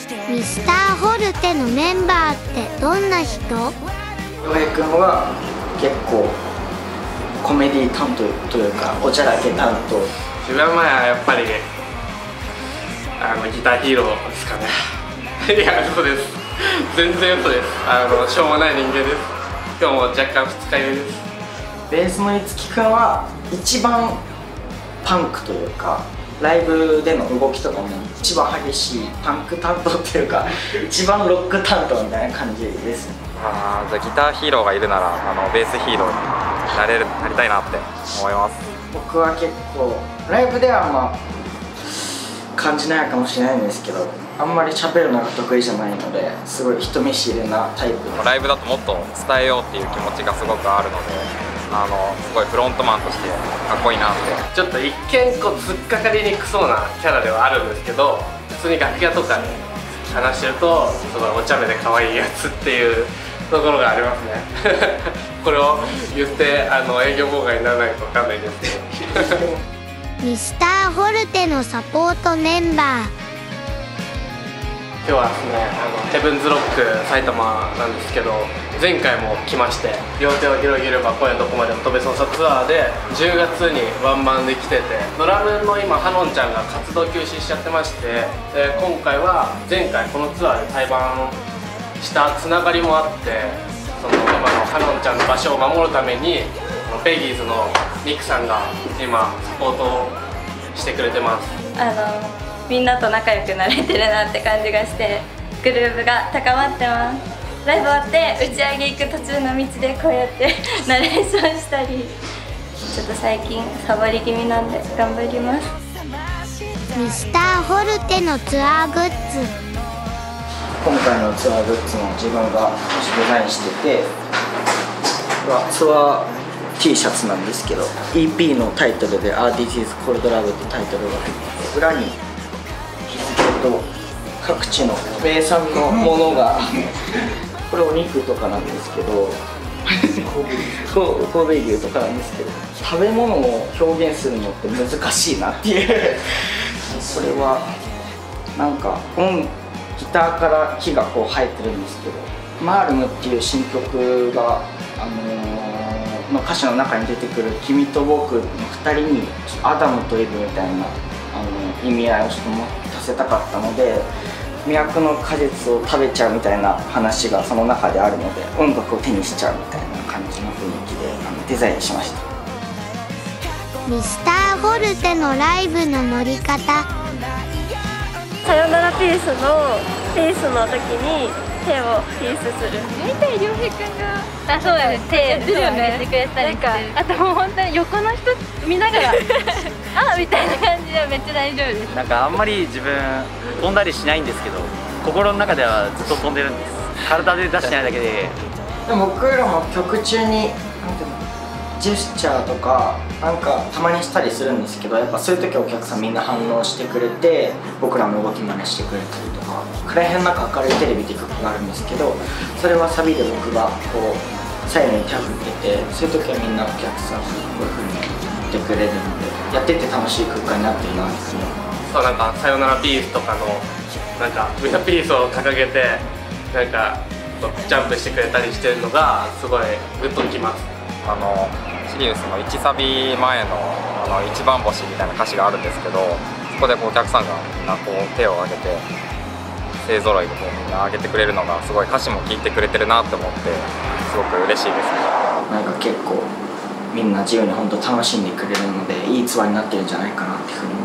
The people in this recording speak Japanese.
ミスターホルテのメンバーってどんな人？ 洋平君は結構コメディ担当というかおちゃらけ担当。 自分はやっぱりギターヒーローですかね。いや嘘です、全然嘘です。しょうもない人間です。今日も若干二日酔いです。 ベースのいつきくんは一番パンクというかライブでの動きとかも一番激しいパンク担当っていうか一番ロック担当みたいな感じです。 じゃあギターヒーローがいるならベースヒーローになりたいなって思います。 僕は結構ライブでは感じないかもしれないんですけど、あんまり喋るのが得意じゃないのですごい人見知りなタイプ。 ライブだともっと伝えようっていう気持ちがすごくあるのですごいフロントマンとしてかっこいいなって。 ちょっと一見こう突っかかりにくそうなキャラではあるんですけど、普通に楽屋とかで話してるとすごいお茶目で可愛いやつっていうところがありますね。これを言って営業妨害にならないと分かんないですけど。 ミスターホルテのサポートメンバー。 今日はですねヘブンズロック埼玉なんですけど、前回も来まして両手を広げれば今夜どこまでも飛べそうさツアーで10月にワンマンで来てて、ドラムの今ハノンちゃんが活動休止しちゃってまして、今回は前回このツアーで対バンしたつながりもあって、その今のハノンちゃんの場所を守るためにベギーズのニックさんが今サポートをしてくれてます。 みんなと仲良くなれてるなって感じがしてグルーヴが高まってます。ライブ終わって打ち上げ行く途中の道でこうやってナレーションしたり、ちょっと最近サボり気味なんで頑張ります。 ミスターホルテのツアーグッズ。 今回のツアーグッズも自分がデザインしてて、ツアー T シャツなんですけど EP のタイトルで「This is Cold Love」ってタイトルが入ってて、裏に日付と各地の名産のものがこれお肉とかなんですけど神戸牛とかなんですけど、食べ物を表現するのって難しいなっていうこれはなんかギターから木がこう生えてるんですけど、マールムっていう新曲がの歌詞の中に出てくる「君と僕」の2人にアダムとイブみたいな意味合いをちょっと持たせたかったので、魅惑の果実を食べちゃうみたいな話がその中であるので、音楽を手にしちゃうみたいな感じの雰囲気でデザインしました。 ミスターホルテのライブの乗り方。 さよならピースの時に手をピースする。 大体良平くんがそうだね、手ですよね。 上げてくれたりして、 あともう本当に横の人見ながらあみたいな感じでめっちゃ大丈夫です。 なんかあんまり自分飛んだりしないんですけど、心の中ではずっと飛んでるんです。体で出してないだけで。 でも僕らも曲中にジェスチャーとかなんかたまにしたりするんですけど、やっぱそういう時お客さんみんな反応してくれて、僕らの動き真似してくれたりとか、暗い辺の中明るいテレビって曲があるんですけど、それはサビで僕がこう左右に手を振ってて、そういう時はみんなお客さんこういう風に言ってくれるので、やってて楽しい空間になってるなっていうのそう、なんかさよならピースとかのなんかみんなピースを掲げてなんかジャンプしてくれたりしてるのがすごいグッときます。 シリウスの1サビ前の一番星みたいな歌詞があるんですけど、そこでお客さんがみんなこう手を挙げて勢ぞろいでこうみんな挙げてくれるのがすごい歌詞も聴いてくれてるなって思ってすごく嬉しいですね。 なんか結構みんな自由に本当楽しんでくれるので、いいツアーになってるんじゃないかなっていうふうに思います。